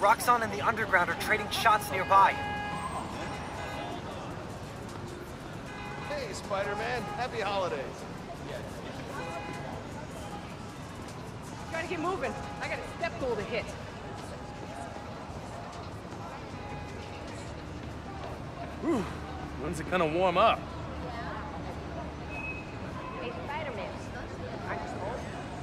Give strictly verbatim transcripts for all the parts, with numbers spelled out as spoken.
Roxxon and the Underground are trading shots nearby. Hey, Spider-Man. Happy holidays. Gotta get moving. I got a step goal to hit. Whew. When's it gonna warm up? Hey, Spider-Man. Aren't you cold?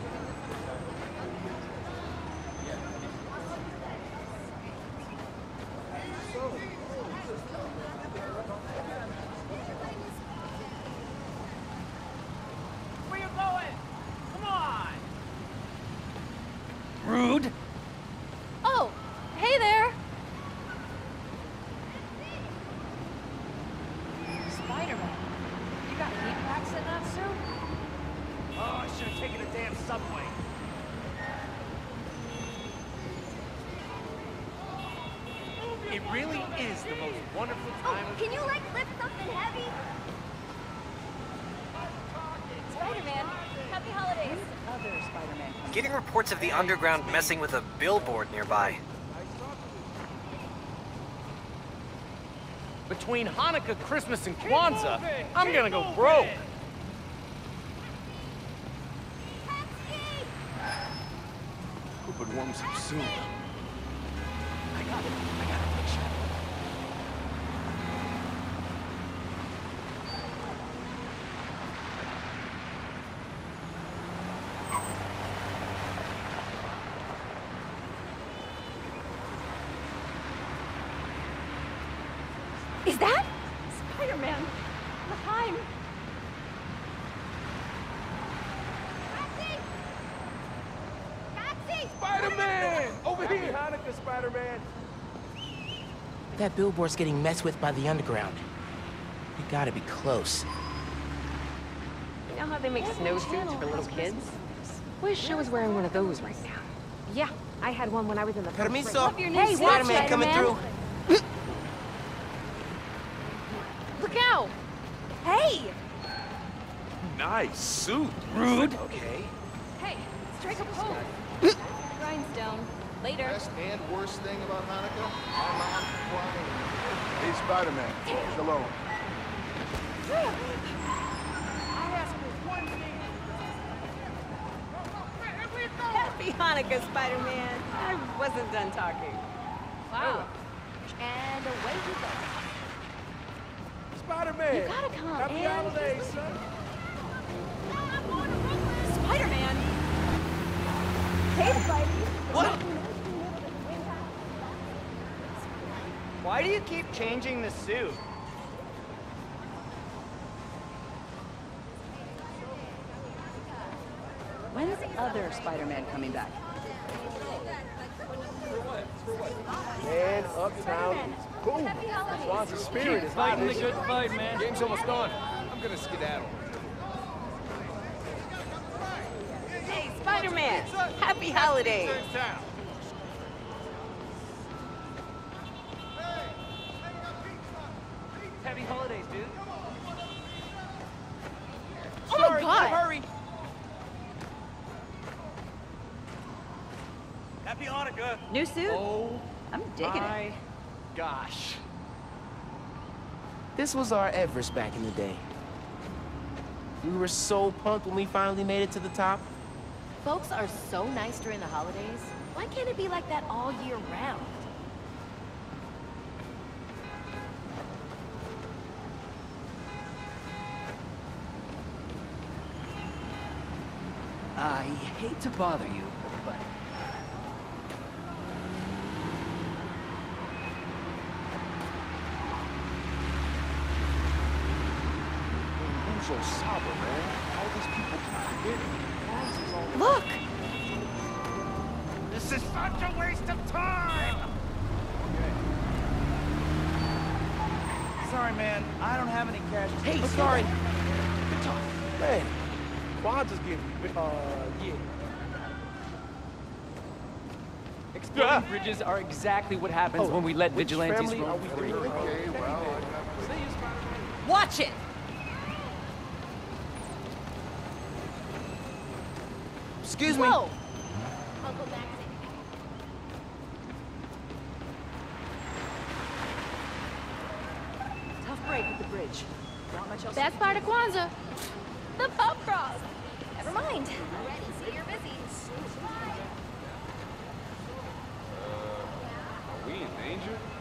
Where you going? Come on! Rude. Oh, hey there! Spider-Man, you got heat packs in that suit? Oh, I should have taken a damn subway. It really is the most wonderful time Oh, of... can you, like, lift something heavy? Spider-Man, happy holidays! Other Spider-Man. Getting reports of the Underground messing with a billboard nearby. Between Hanukkah, Christmas, and Kwanzaa, I'm gonna go broke. Hope it warms up soon. I got it. I got a picture. Is that Spider-Man? Behind. Taxi! Taxi! Spider-Man! Over here! Hanukkah, Spider-Man! That billboard's getting messed with by the Underground. We gotta be close. You know how they make snowsuits for little kids? Wish I was wearing one of those right now. Yeah, I had one when I was in the first grade. Permiso. Hey, Spider-Man coming through. Look out! Hey! Nice suit. Rude. Okay. Hey, strike a pose. Grindstone. Later. Best and worst thing about Hanukkah? My mom crying. Hey, Spider-Man. Shalom. I asked for one thing. Happy Hanukkah, Spider-Man. I wasn't done talking. Wow. And away you go. Spider-Man! You gotta come Happy in. holidays, son! Spider-Man! Hey, Spidey! What? Why do you keep changing the suit? When's other Spider-Man coming back? Man, uptown is booming. Happy holidays. Swan's spirit is high. Fighting the good fight, man. Game's almost gone. I'm gonna skedaddle. Hey, Spider-Man! Happy holidays! Happy holidays, dude. Oh my God! Hurry! Happy Hanukkah! New suit? Oh, I'm digging my it. gosh. This was our Everest back in the day. We were so pumped when we finally made it to the top. Folks are so nice during the holidays. Why can't it be like that all year round? I hate to bother you, but... I'm so sober, man. All these people keep forgetting. Look! This is such a waste of time! Sorry, man. I don't have any cash. Hey, sorry. Man, Kwanzaa's getting, uh, yeah. Exploding bridges are exactly what happens Oh, when we let which vigilantes family are roam we free. doing? Okay, well, I got... Watch it! Excuse me. Whoa! I'll go back break at the bridge. Not much else. Best part of Kwanzaa, the pub crawl. Never mind. Ready, see you're busy. Uh, are we in danger?